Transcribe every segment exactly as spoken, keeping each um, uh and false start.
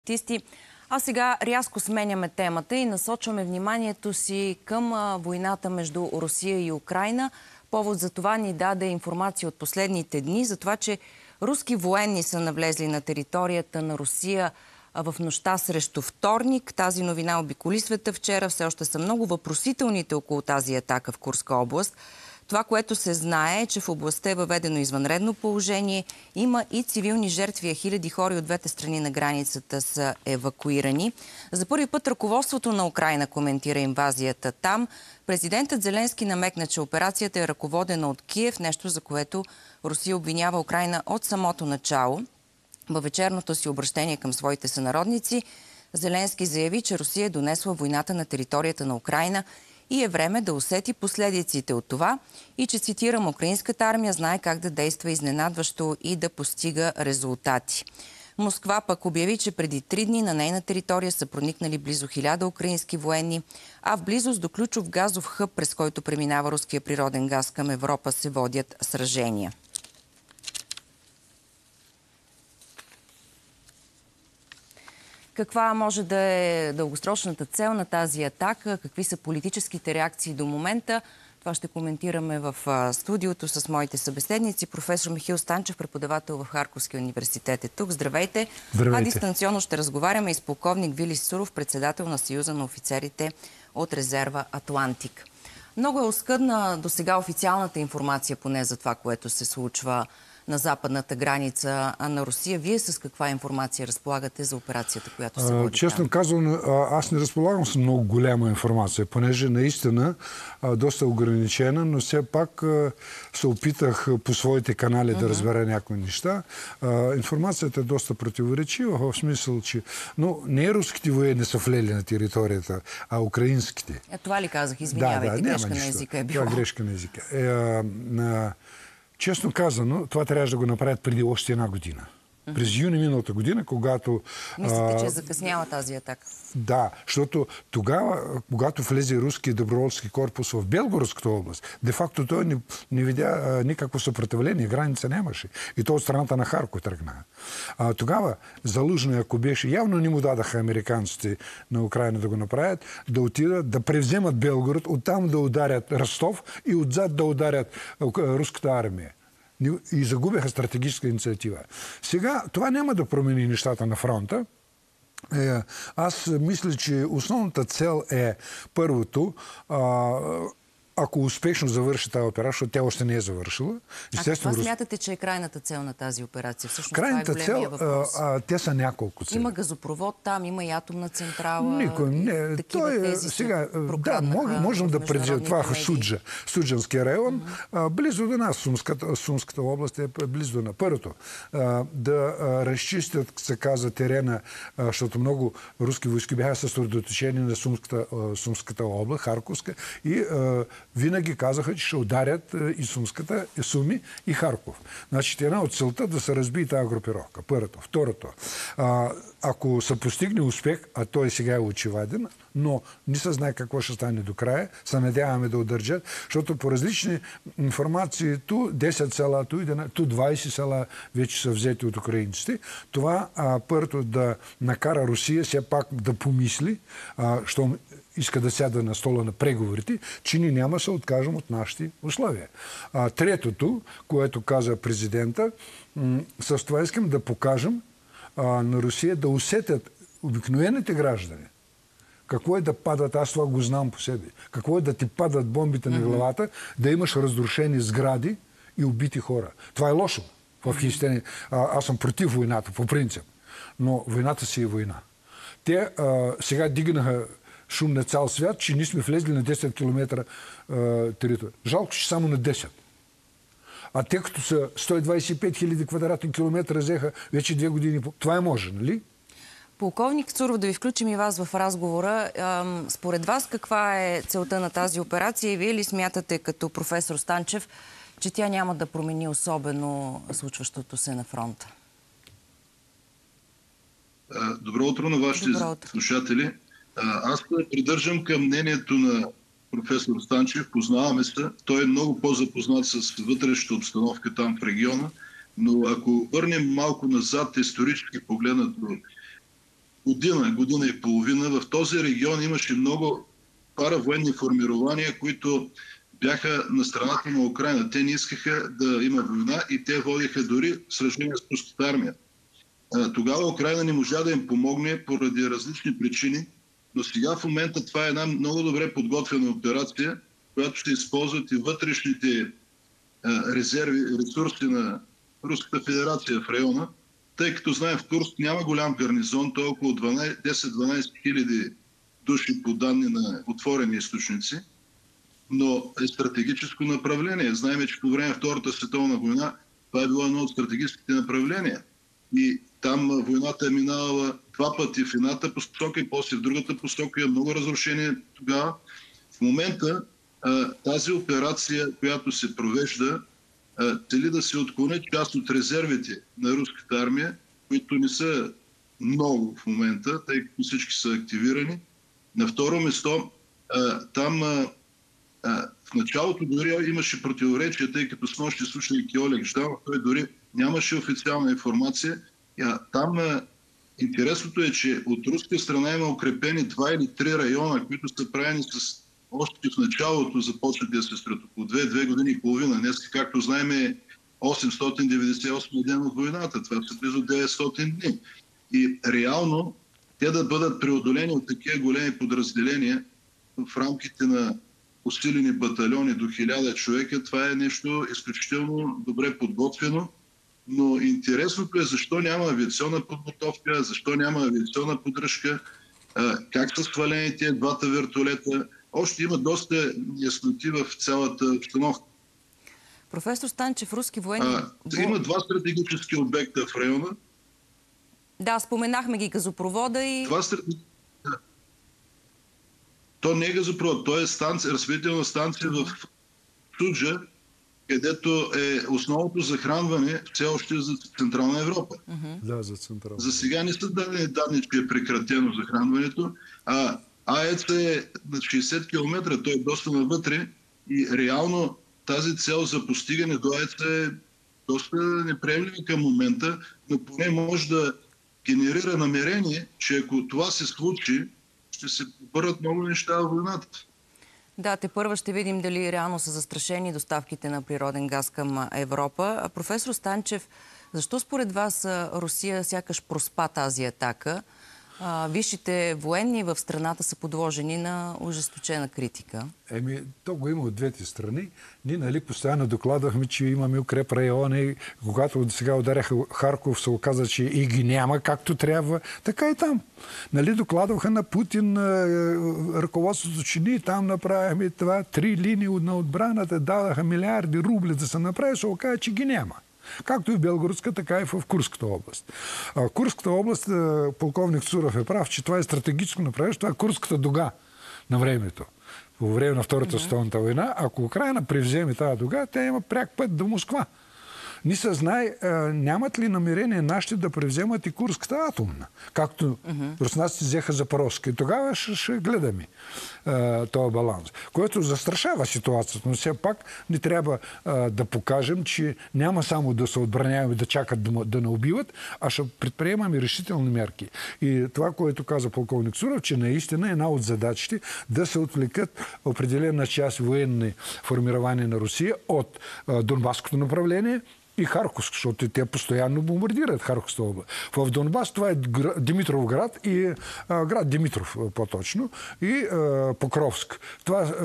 Тисти. А сега рязко сменяме темата и насочваме вниманието си към войната между Русия и Украйна. Повод за това ни даде информация от последните дни, за това, че руски военни са навлезли на територията на Русия в нощта срещу вторник. Тази новина обиколи света вчера. Все още са много въпросителните около тази атака в Курска област. Това, което се знае, е, че в областта е въведено извънредно положение. Има и цивилни жертви, а хиляди хора от двете страни на границата са евакуирани. За първи път ръководството на Украйна коментира инвазията там. Президентът Зеленски намекна, че операцията е ръководена от Киев, нещо за което Русия обвинява Украйна от самото начало. Във вечерното си обращение към своите сънародници Зеленски заяви, че Русия е донесла войната на територията на Украйна и е време да усети последиците от това и че, цитирам, украинската армия знае как да действа изненадващо и да постига резултати. Москва пък обяви, че преди три дни на нейна територия са проникнали близо хиляда украински военни, а в близост до ключов газов хъб, през който преминава руския природен газ към Европа, се водят сражения. Каква може да е дългосрочната цел на тази атака? Какви са политическите реакции до момента? Това ще коментираме в студиото с моите събеседници. Професор Михаил Станчев, преподавател в Харковския университет, е тук. Здравейте! Здравейте! А дистанционно ще разговаряме и с полковник Вили Суров, председател на Съюза на офицерите от резерва Атлантик. Много е оскъдна до сега официалната информация, поне за това, което се случва на западната граница на Русия. Вие с каква информация разполагате за операцията, която се води? Честно казвам, аз не разполагам с много голяма информация, понеже наистина доста ограничена, но все пак се опитах по своите канали да разбера някои неща. Информацията е доста противоречива, в смисъл, че но не руските военни са влели на територията, а украинските. Е, това ли казах? Извинявайте, да, да, грешка на езика е било. Да, грешка на езика. Е, на... Честно казано, това трябва да го направят преди още една година. Mm-hmm. През юни миналата година, когато... Мислите, че е закъсняла тази атака? Да, защото тогава, когато влезе руския доброволски корпус в Белгородската област, де-факто той не, не видя а, никакво съпротивление, граница нямаше. И то от страната на Харков тръгна. А, тогава Залужный, ако беше, явно не му дадаха американците на Украйна да го направят, да отидат, да превземат Белгород, оттам да ударят Ростов и отзад да ударят руската армия. И загубяха стратегическа инициатива. Сега това няма да промени нещата на фронта. Е, аз мисля, че основната цел е първото, а, ако успешно завърши тази операция, защото тя още не е завършила. А каква смятате, че е крайната цел на тази операция? Всъщност, крайната това е цел, въпрос. А, те са няколко цели. Има газопровод там, има и атомна централа. Никой, не. Той е, сега, да, можем да предвидим това в Суджа, Суджанския район, mm-hmm. а, близо до нас, Сумската, Сумската област е близо до нас. Първото, а, да а, разчистят, се казва, терена, а, защото много руски войски бяха съсредоточени на Сумската, а, Сумската област, Харковска, и а, винаги казаха, че ще ударят и Сумската, и Суми, и Харков. Значи, една от целта да се разбие тази групировка. Първото. Второто. А, ако се постигне успех, а той сега е очевиден, но не се знае какво ще стане до края, се надяваме да удържат, защото по различни информации ту десет села, ту, ту двайсет села вече са взети от украинците. Това а, първото да накара Русия все пак да помисли, а, що иска да сяда на стола на преговорите, че ни няма се откажем от нашите условия. А, третото, което каза президента, с това искам да покажем а, на Русия да усетят обикновените граждани какво е да падат, аз това го знам по себе, какво е да ти падат бомбите mm-hmm. на главата, да имаш разрушени сгради и убити хора. Това е лошо в хистения. Аз съм против войната, по принцип. Но войната си е война. Те а, сега дигнаха шум на цял свят, че ние сме влезли на десет километра а, територия. Жалко, че само на десет. А те като са сто двайсет и пет хиляди квадратни километра взеха вече две години. Това е може, нали? Полковник Суров, да ви включим и вас в разговора. Според вас каква е целта на тази операция и вие ли смятате като професор Станчев, че тя няма да промени особено случващото се на фронта? Добро утро на вашите слушатели. Аз придържам към мнението на професор Станчев. Познаваме се. Той е много по-запознат с вътрешната обстановка там в региона. Но ако върнем малко назад, исторически погледнато, година, година и половина в този регион имаше много паравоенни формирования, които бяха на страната на Украйна. Те не искаха да има война и те водиха дори сражения с руската армия. Тогава Украйна не можа да им помогне поради различни причини, но сега в момента това е една много добре подготвена операция, която ще използват и вътрешните резерви, ресурси на Руската федерация в района, тъй като знаем в Курск няма голям гарнизон, то е около десет-дванайсет хиляди души по данни на отворени източници, но е стратегическо направление. Знаем, че по време на Втората световна война това е било едно от стратегическите направления. И там войната е минала два пъти в едната посока и после в другата посока. Е много разрушение тогава. В момента тази операция, която се провежда, цели да се отклони част от резервите на руската армия, които не са много в момента, тъй като всички са активирани. На второ место, там в началото дори имаше противоречие, тъй като с нощи слушайки Олег Жданов, той дори нямаше официална информация. Там интересното е, че от руска страна има укрепени два или три района, които са правени с още в началото започнат да се строят около две години и половина. Днес, както знаем, е осемстотин деветдесет и осми ден от войната. Това са близо деветстотин дни. И реално те да бъдат преодолени от такива големи подразделения в рамките на усилени батальони до хиляда човека, това е нещо изключително добре подготвено. Но интересното е защо няма авиационна подготовка, защо няма авиационна поддръжка, как са свалени тези двата вертолета. Още има доста ясноти в цялата обстановка. Професор Станчев, руски военни... А, има два стратегически обекта в района. Да, споменахме ги, газопровода и... Това стратегически... Да. То не е газопровод, то е станция, разпределителна станция в Суджа, където е основното захранване все още за Централна Европа. Uh-huh. Да, за Централна. За сега не са дадени данни, че е прекратено захранването, а АЕЦ е на шейсет километра, той е доста навътре и реално тази цел за постигане до АЕЦ е доста неприемлива към момента, но поне може да генерира намерение, че ако това се случи, ще се обърнат много неща в войната. Да, те първа ще видим дали реално са застрашени доставките на природен газ към Европа. Професор Станчев, защо според вас Русия сякаш проспа тази атака? Висшите военни в страната са подложени на ожесточена критика. Еми, то го има от двете страни. Ние, нали, постоянно докладвахме, че имаме укреп райони. Когато сега ударяха Харков, се оказа, че и ги няма както трябва. Така и там. Нали, докладваха на Путин ръководството, че ние там направихме това. Три линии на отбраната, дадаха милиарди рубли да се направи, се оказа, че ги няма. Както и в Белгородска, така и в Курската област. А, Курската област, полковник Цуров е прав, че това е стратегическо направление, това е Курската дуга на времето. По време на Втората световната война, ако Украйна превземе тази дуга, тя има пряк път до Москва. Не се знае, нямат ли намерение нашите да превземат и Курската атомна, както uh-huh. руснаците взеха Запорожска. И тогава ще, ще гледаме а, този баланс, което застрашава ситуацията. Но все пак не трябва а, да покажем, че няма само да се отбраняваме, да чакат да, да не убиват, а ще предприемаме решителни мерки. И това, което каза полковник Цуров, че наистина една от задачите да се отвлекат определена част военни формирования на Русия от а, Донбаското направление и Харковск, защото те постоянно бомбардират Харковската област. В Донбас това е Димитровград и а, град Димитров по-точно и а, Покровск. Това е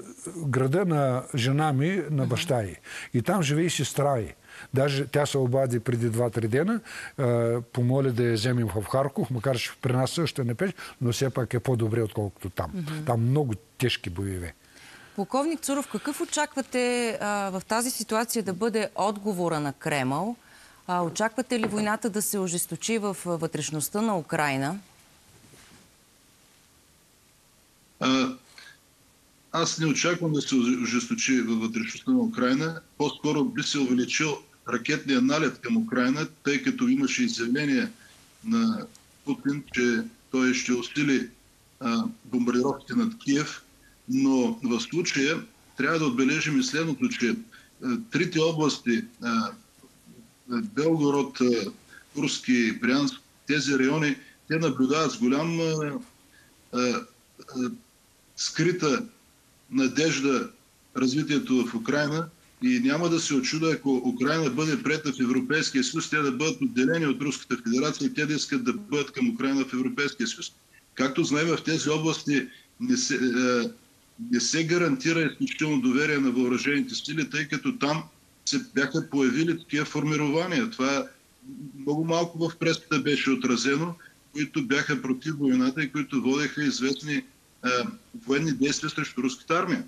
града на жена ми, на баща ѝ. И там живее сестра ѝ. Даже тя се обади преди два-три дена, а, помоли да я вземем в Харков, макар че при нас също не пеше, но все пак е по-добре, отколкото там. Mm-hmm. Там много тежки боеве. Полковник Цуров, какъв очаквате а, в тази ситуация да бъде отговора на Кремъл? А, очаквате ли войната да се ожесточи в вътрешността на Украйна? А, аз не очаквам да се ожесточи във вътрешността на Украйна. По-скоро би се увеличил ракетния налет към Украйна, тъй като имаше изявление на Путин, че той ще усили а, бомбардировките над Киев. Но в случая трябва да отбележим и следното, че трите области, Белгород, Курски, Брянск, тези райони, те наблюдават с голям а, а, скрита надежда развитието в Украйна и няма да се очуда, ако Украйна бъде приета в Европейския съюз, те да бъдат отделени от Руската федерация и те да искат да бъдат към Украйна в Европейския съюз. Както знаем, в тези области не се, е, не се гарантира изключително доверие на въоръжените сили, тъй като там се бяха появили такива формирования. Това много малко в пресата беше отразено, които бяха против войната и които водеха известни е, военни действия срещу руската армия.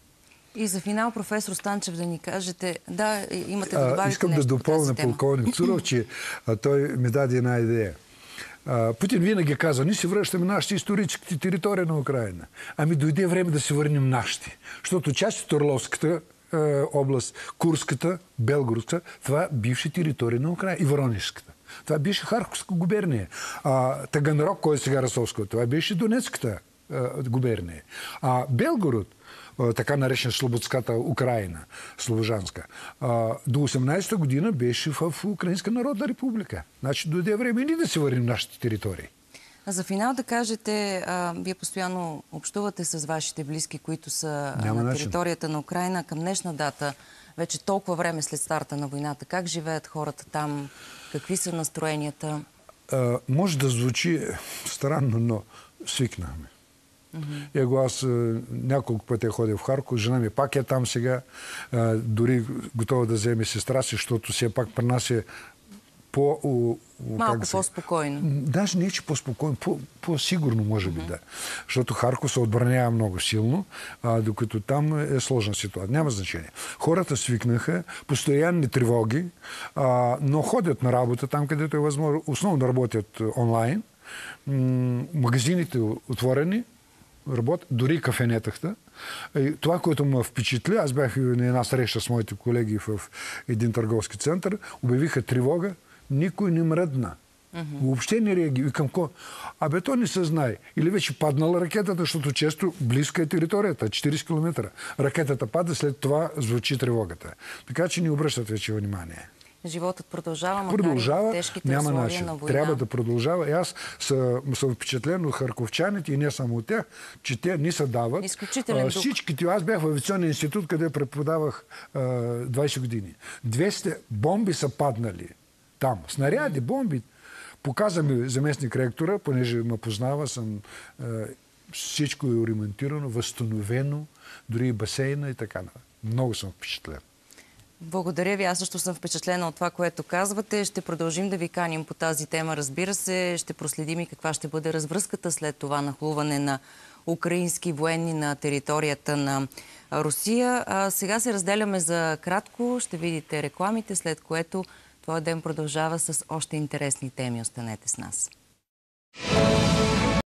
И за финал, професор Станчев, да ни кажете, да, имате да добавите Искам нещо да допълня полковник Цуров, че а, той ми даде една идея. А, Путин винаги казва, ние си връщаме нашите исторически територии на Украина. Ами дойде време да си върнем нашите. Защото част от Орловската е, област, Курската, Белгородска, това бивши територии на Украина и Воронежската. Това беше Харковска губерния. А, Таганрог, кой е сега Расовска, това беше Донецката е, губерния. А Белгород, така наречена Слободската Украина, Слобожанска, до осемнадесета година беше в Украинска народна република. Значи дойде време и ние да се върнем нашите територии. А за финал да кажете, а, вие постоянно общувате с вашите близки, които са Няма на начин. територията на Украина. Към днешна дата, вече толкова време след старта на войната, как живеят хората там? Какви са настроенията? А, може да звучи странно, но свикнахме. Mm-hmm. Его аз няколко пъти ходя в Харков, жена ми пак е там сега, а, дори готова да вземе сестра си, защото все пак при нас е по... У, малко по-спокойно. Даже не е, че по-спокойно, по-сигурно може би, mm-hmm. да. Защото Харков се отбранява много силно, а, докато там е сложна ситуация. Няма значение. Хората свикнаха, постоянни тревоги, а, но ходят на работа там, където е възможно. Основно работят онлайн. М- магазините отворени, работят, дори кафенетахта. И това, което ме впечатли, аз бях на една среща с моите колеги в един търговски център, обявиха тревога, никой не мръдна. Mm-hmm. Въобще не реагира. И към ко? Абе, то не се знае. Или вече паднала ракетата, защото често близка е територията, четиридесет километра. Ракетата пада, след това звучи тревогата. Така че не обръщат вече внимание. Животът продължава, макар продължава, и тежките няма условия начин. на война. Трябва да продължава. И аз съм, съм впечатлен от харковчаните и не само от тях, че те ни се дават. Изключителен дух. Всичките. Аз бях в авиационния институт, къде преподавах а, двадесет години. двеста бомби са паднали там. Снаряди, бомби. Показа ми заместник ректора, понеже ме познава, съм, а, всичко е оремонтирано, възстановено, дори и басейна и така. Много съм впечатлен. Благодаря ви. Аз също съм впечатлена от това, което казвате. Ще продължим да ви каним по тази тема, разбира се. Ще проследим и каква ще бъде развръзката след това нахлуване на украински военни на територията на Русия. А сега се разделяме за кратко. Ще видите рекламите, след което твой ден продължава с още интересни теми. Останете с нас.